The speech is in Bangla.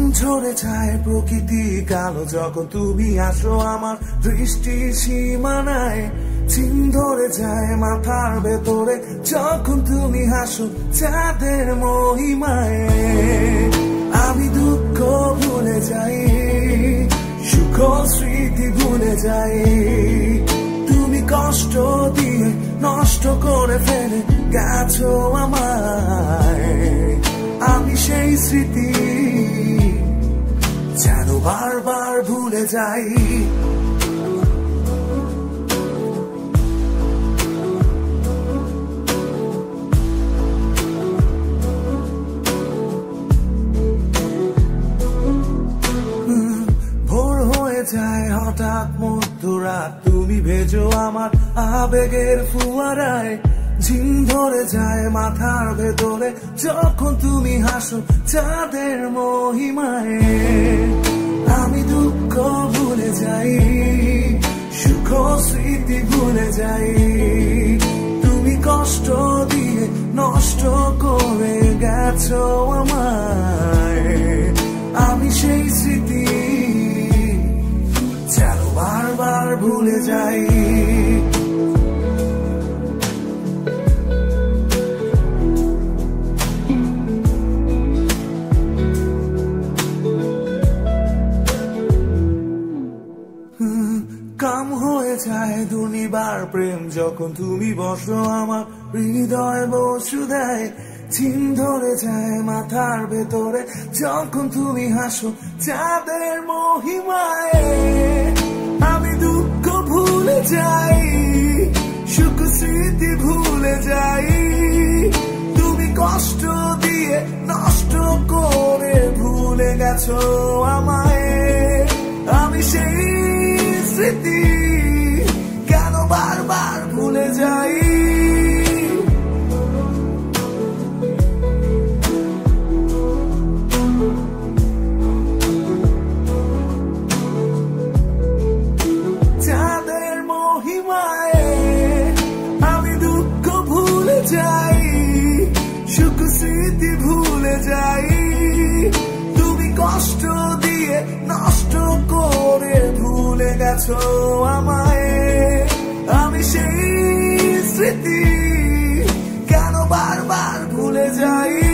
ঝরে যায় প্রকৃতি কালো যখন তুমি আসো আমার দৃষ্টির সীমানায়। চিন ধরে যায় মাথার ভেতরে যখন তুমি হাসো চাঁদের মহিমায়। আমি দুঃখ ভুলে যাই, সুখ স্মৃতি ভুলে যাই। তুমি কষ্ট দিয়ে নষ্ট করে ফেলে গেছো আমায়। আমি সেই স্মৃতি যেন বারবার ভুলে যাই। ভোর হয়ে যায় হঠাৎ মধ্যরাত, তুমি ভেজো আমার আবেগের ফুয়ারায়। ঝিম ধরে যায় মাথার ভেতরে যখন তুমি হাসো চাঁদের মহিমায়। আমি দুঃখ ভুলে যাই, সুখ স্মৃতি ভুলে যাই। তুমি কষ্ট দিয়ে নষ্ট করে গেছো আমায়। আমি সেই স্মৃতি যেন বারবার ভুলে যাই। কাম হয়ে যায় দুনিবার প্রেম যখন তুমি বসো আমার হৃদয় বসুধায়। চিন ধরে যায় মাথার ভেতরে যখন তুমি হাসো চাঁদের মহিমায়। আমি দুঃখ ভুলে যাই, সুখ স্মৃতি ভুলে যাই। তুমি কষ্ট দিয়ে নষ্ট করে ভুলে গেছো আমায়। আমি সেই স্মৃতি কেন বারবার ভুলে যাই। চাঁদের মহিমায় আমি দুঃখ ভুলে যাই, সুখ স্মৃতি ভুলে যাই। তুমি কষ্ট দিয়ে নষ্ট করে ভুলে গেছো আমায়। আমি সেই স্মৃতি কেন বারবার ভুলে যাই।